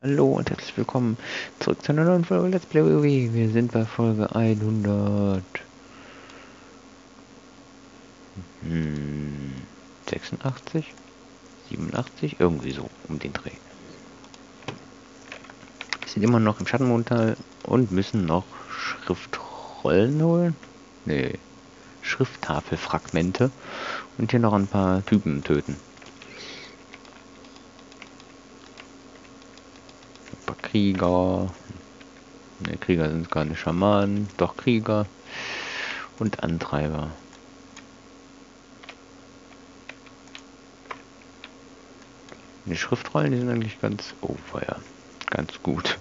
Hallo und herzlich willkommen zurück zu einer neuen Folge Let's Play WoW. Wir sind bei Folge 186, 87, irgendwie so um den Dreh. Wir sind immer noch im Schattenmondtal und müssen noch Schriftrollen holen. Nee, Schrifttafelfragmente und hier noch ein paar Typen töten. Ein paar Krieger. Ne, Krieger sind gar nicht Schamanen, doch Krieger und Antreiber. Die Schriftrollen, die sind eigentlich ganz, oh ja, ganz gut.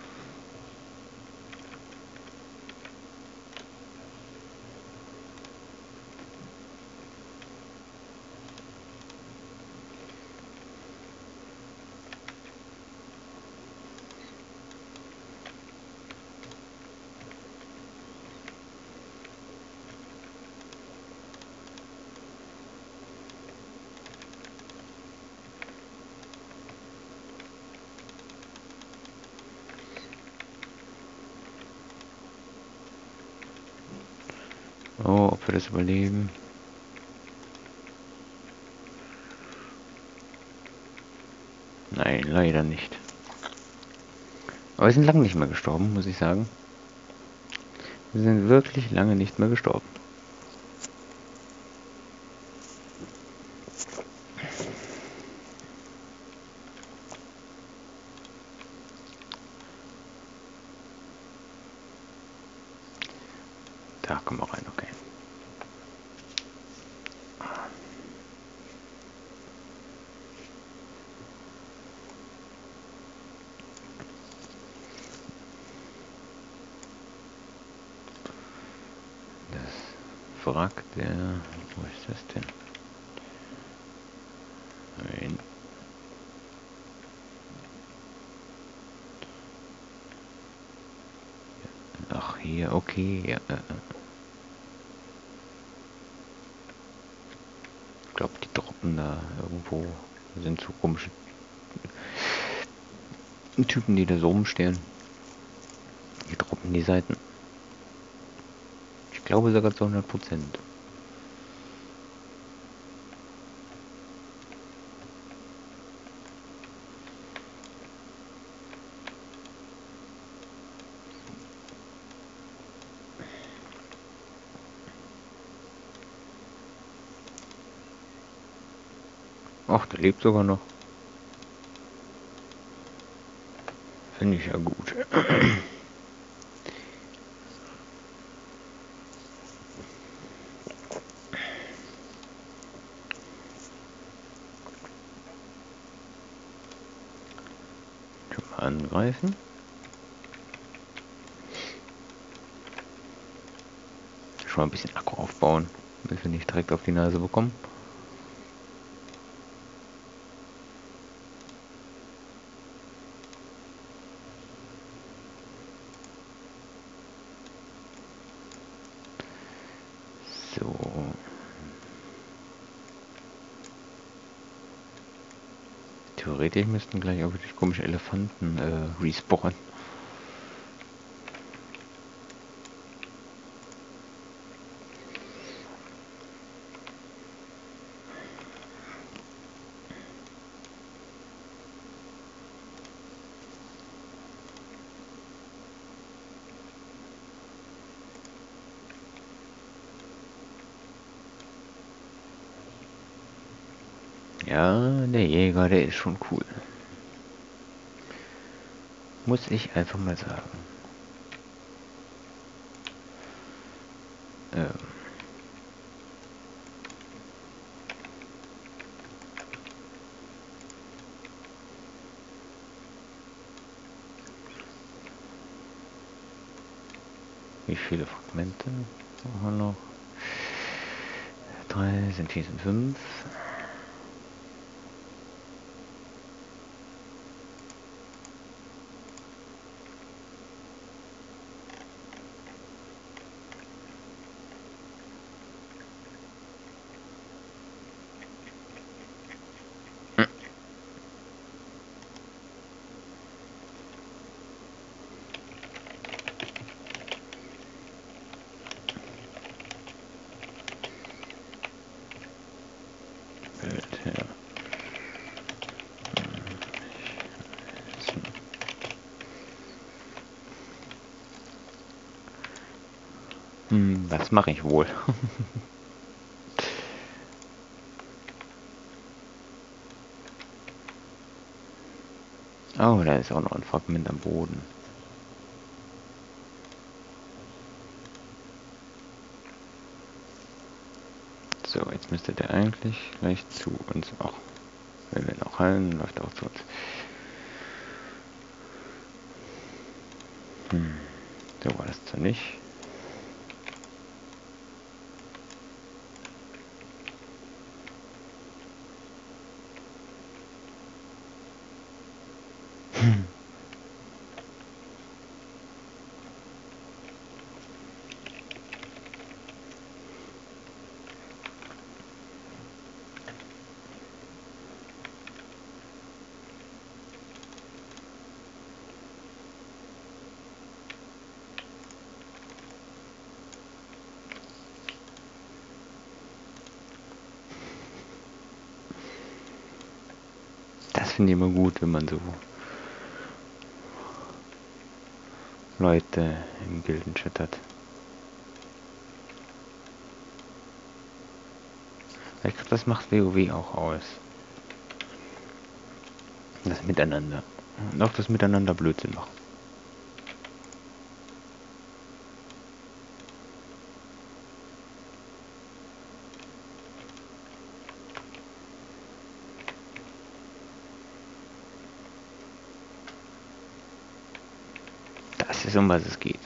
Oh, ob wir das überleben? Nein, leider nicht. Aber wir sind lange nicht mehr gestorben, muss ich sagen. Wir sind wirklich lange nicht mehr gestorben. Da kommen wir rein, okay. Das Wrack der... Wo ist das denn? Nein. Ach, hier, okay. Ja, ich glaube, die droppen da irgendwo. Das sind so komische Typen, die da so rumstehen. Die droppen die Seiten. Ich glaube sogar zu 100%. Ach, der lebt sogar noch. Finde ich ja gut. Schon mal angreifen. Schon mal ein bisschen Akku aufbauen, damit wir nicht direkt auf die Nase bekommen. So. Theoretisch müssten gleich auch wirklich komische Elefanten respawnen. Ja, der Jäger, der ist schon cool. Muss ich einfach mal sagen. Wie viele Fragmente haben wir noch? 3 sind 4, sind 5. Was mache ich wohl? Oh, da ist auch noch ein Fragment am Boden. So, jetzt müsste der eigentlich gleich zu uns auch. Wenn wir noch heilen, läuft er auch zu uns. So war das zwar nicht. Das finde ich immer gut, wenn man so Leute im Gildenchat hat. Ich glaube, das macht WoW auch aus. Das Miteinander. Und auch das Miteinander Blödsinn machen. Das ist, um was es geht.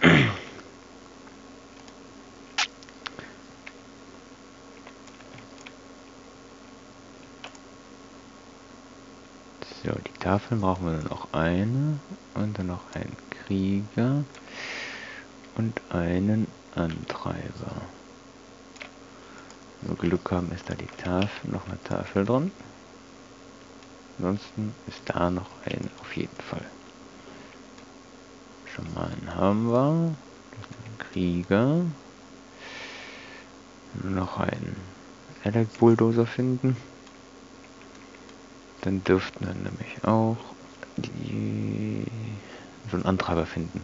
So, die Tafeln brauchen wir nur noch eine. Und dann noch einen Krieger. Und einen Antreiber. Wenn wir Glück haben, ist da die Tafel, noch eine Tafel drin. Ansonsten ist da noch eine auf jeden Fall. Schamanen haben wir. Einen Krieger. Noch einen Elec Bulldozer finden. Dann dürften wir nämlich auch so einen Antreiber finden.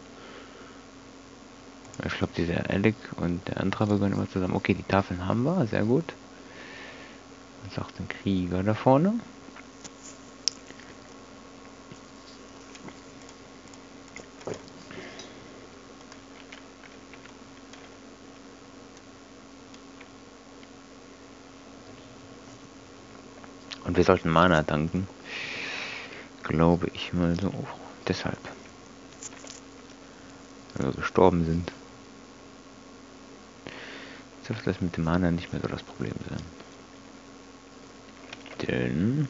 Ich glaube, dieser Elec und der Antreiber gehören immer zusammen. Okay, die Tafeln haben wir, sehr gut. Jetzt auch den Krieger da vorne. Und wir sollten Mana tanken. Glaube ich mal so. Deshalb. Wenn wir gestorben sind. Dürfte das mit dem Mana nicht mehr so das Problem sein. Denn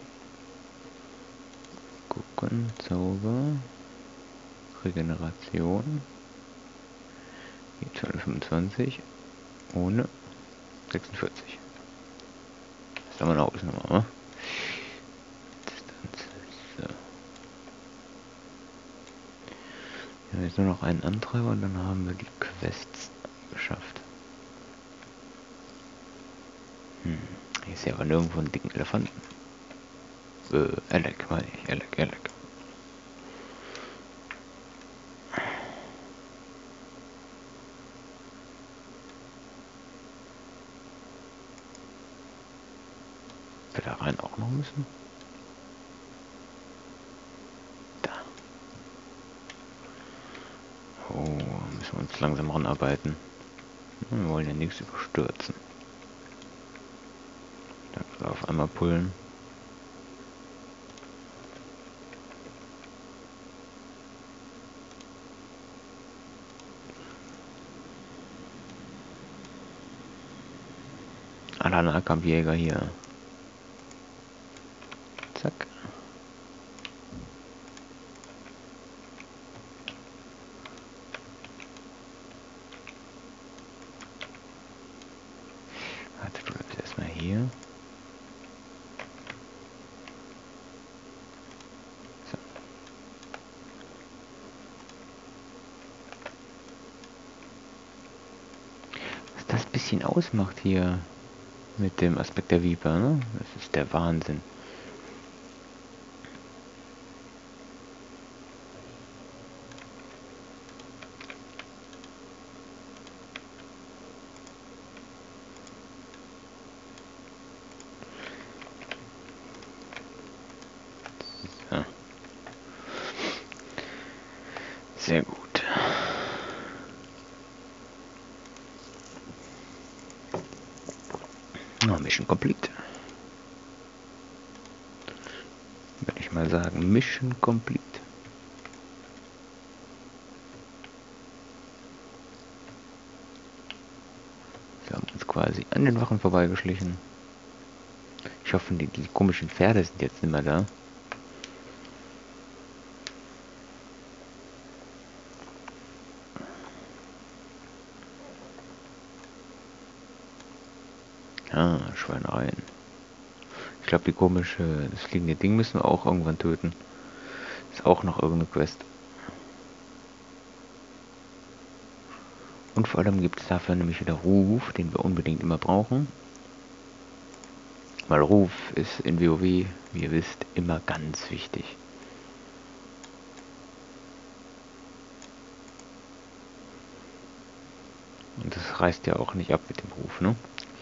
gucken, Zauber, Regeneration, geht 225, ohne 46. Das haben wir eine Ausnahme, oder? Distanz, so. Wir haben jetzt nur noch einen Antreiber und dann haben wir die Quests geschafft. Ich sehe aber nirgendwo einen dicken Elefanten. Elec, meine ich. Elec. Wir da rein auch noch müssen? Da. Oh, müssen wir uns langsam ranarbeiten. Wir wollen ja nichts überstürzen. Da auf einmal pullen. Aller Nahkampfjäger hier. Zack. Warte, du bleibst erstmal hier. So. Was das bisschen ausmacht hier mit dem Aspekt der Viper, ne? Das ist der Wahnsinn. Mission complete. Würde ich mal sagen, Mission complete. Wir haben uns quasi an den Wachen vorbeigeschlichen. Ich hoffe, die komischen Pferde sind jetzt nicht mehr da. Ah, Schweinereien. Ich glaube, das fliegende Ding müssen wir auch irgendwann töten. Ist auch noch irgendeine Quest. Und vor allem gibt es dafür nämlich wieder Ruf, den wir unbedingt immer brauchen. Weil Ruf ist in WoW, wie ihr wisst, immer ganz wichtig. Und das reißt ja auch nicht ab mit dem Ruf, ne?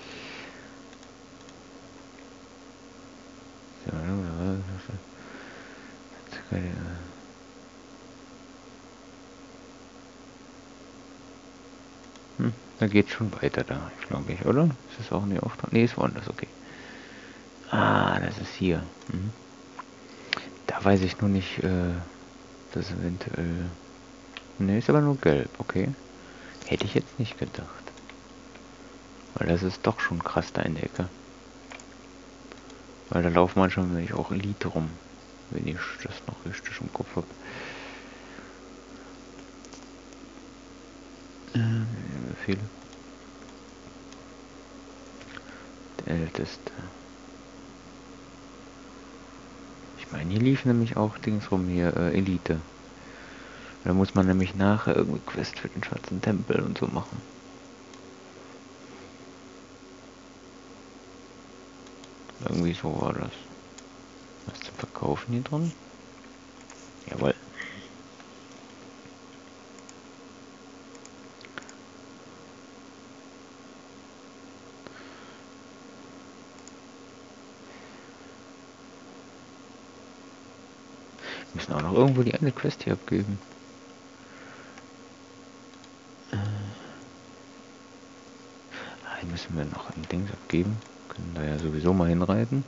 Da geht schon weiter da, glaube ich, oder? Ist das auch nicht Auftrag? Ne, ist woanders, okay. Ah, das ist hier. Mhm. Da weiß ich nur nicht, das eventuell... Ne, ist aber nur gelb, okay. Hätte ich jetzt nicht gedacht. Weil das ist doch schon krass da in der Ecke. Weil da laufen manchmal nämlich auch Elite rum. Wenn ich das noch richtig im Kopf habe. Befehle. Der Älteste. Ich meine, hier lief nämlich auch Dings rum hier, Elite. Da muss man nämlich nachher irgendwie Quest für den schwarzen Tempel und so machen. Irgendwie so war das. Was zu verkaufen hier drin? Jawohl. Wir müssen auch noch irgendwo die eine Quest hier abgeben. Hier müssen wir noch ein Dings abgeben. Können da ja sowieso mal hinreiten.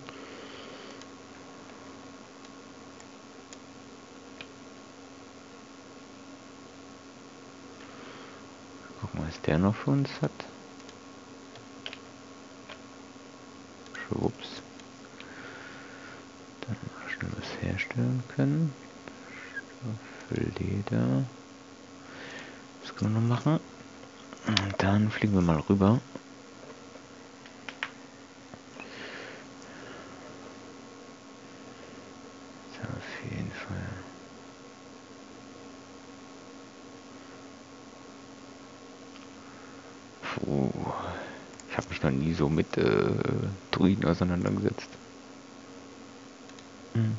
Gucken, was der noch für uns hat. Schwupps. Dann mal schnell was herstellen können. Leder. Das können wir noch machen. Und dann fliegen wir mal rüber. So, auf jeden Fall. Puh. Ich habe mich noch nie so mit Druiden auseinandergesetzt. Hm.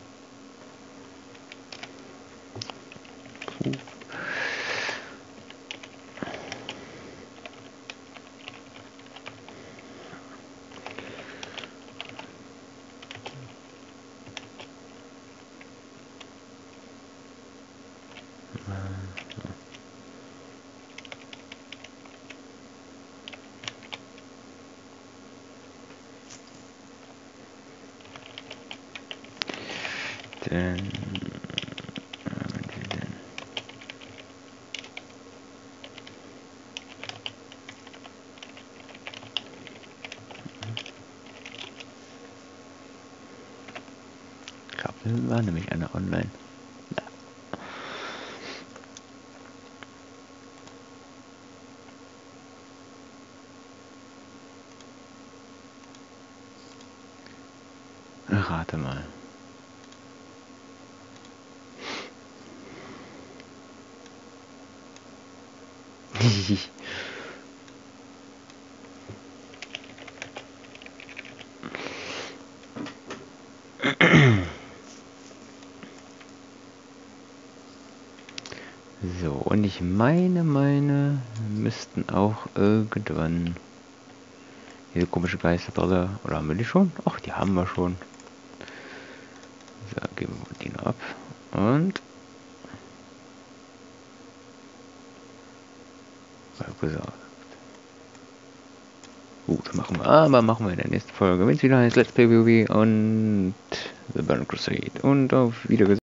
Puh. Denn ich glaube, wir waren nämlich einer online. Rate mal. So, und ich meine müssten auch irgendwann diese komische Geisterbrille, oder haben wir die schon? Ach, die haben wir schon. So, geben wir die noch ab. Und gesagt. Gut. machen wir. Aber machen wir in der nächsten Folge, wenn es wieder heißt Let's Play WoW und The Burning Crusade. Und auf Wiedersehen.